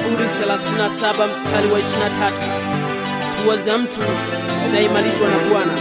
Zaburi 37 mstari wa 23. Hatua za mtu zaimarishwa na Bwana.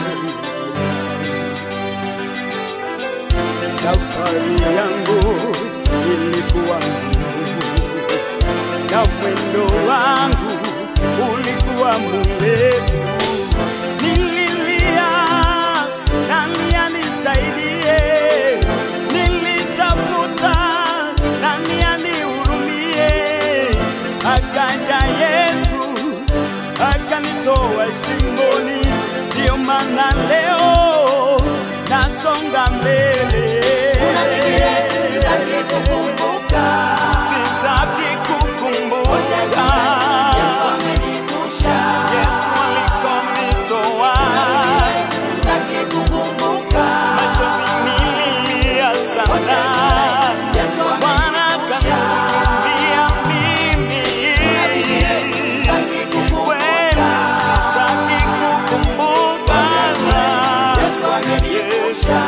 Safari yangu ilikuwa ngumu, na mwendo wangu ulikuwa mrefu. Nililia nani anisaidie, nilitafuta nani anihurumie. Akaja Yesu akanitoa shimoni, ndio maana leo nasonga mbele. Sitaki kukumbuka Yesu alikonitoa. Machozi nililia sana, Bwana akaniambia mimi kweli sitaki kukumbuka. Yesu amenihurumia.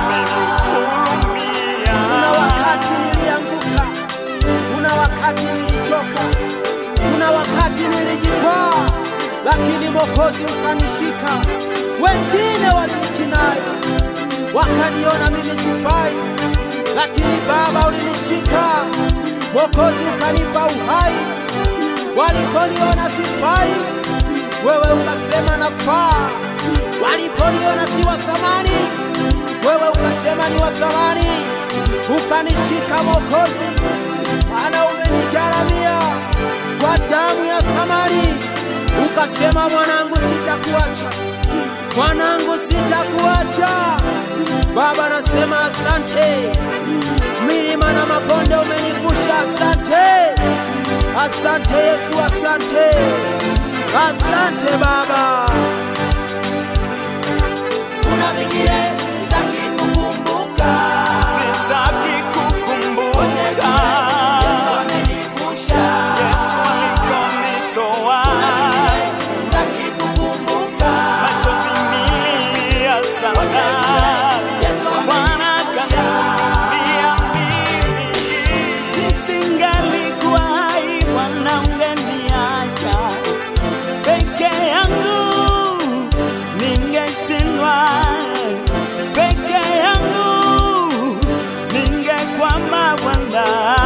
Kuna wakati nilianguka, kuna wakati nilichoka, kuna wakati nilijikwaa, lakini Mwokozi ukanishika. Wengine walinikinai, wakaniona mimi sifai, lakini Baba ulinishika. Mwokozi ukanipa uhai. Waliponiona sifai, wewe ukasema nafaa. Waliponiona si wa thamani, wewe ukasema ni wa thamani. Ukanishika Mwokozi, maana umenigaramia kwa damu ya thamani. Ukasema mwanangu sitakuacha, mwanangu sitakuacha. Baba nasema asante. Milima na mabonde umenivusha, asante. Asante Yesu, asante. Asante Baba. Kuna vingine sitaki kukumbuka, sitaki kukumbuka. Yesu amenivusha, Yesu alikonitoa. Sitaki kukumbuka, machozi nililia sana, Bwana akaniambia mimi nisingalikuwa hai, Bwana ungeniacha peke yangu, ningeshindwa peke yangu, ningekwama Bwana.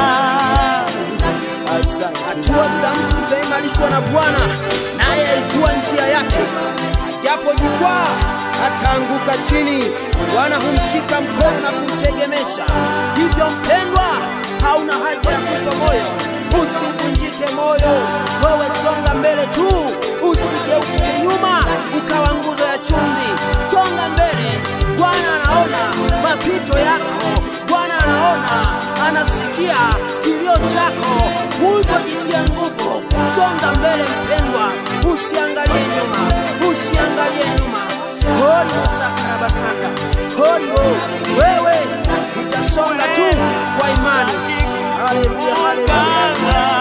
Hatua za mtu zaimarishwa na Bwana, naye aijua njia yake. Japo jikwaa ataanguka chini, Bwana humshika mkono na kumtegemesha. Hivyo mpendwa, hauna haja ya kufa moyo, usivunjike moyo. Wewe songa mbele tu, usigeuke nyuma ukawa nguzo ya chumvi. Songa mbele, Bwana anaona mapito yako, Bwana anaona, anasikia kilio chako. Hivyo jitia nguvu, songa mbele mpendwa, usiangalie nyuma, usiangalie nyuma. Hori wasaka basaka, hori wewe utasonga tu kwa imani. Haleluya, haleluya.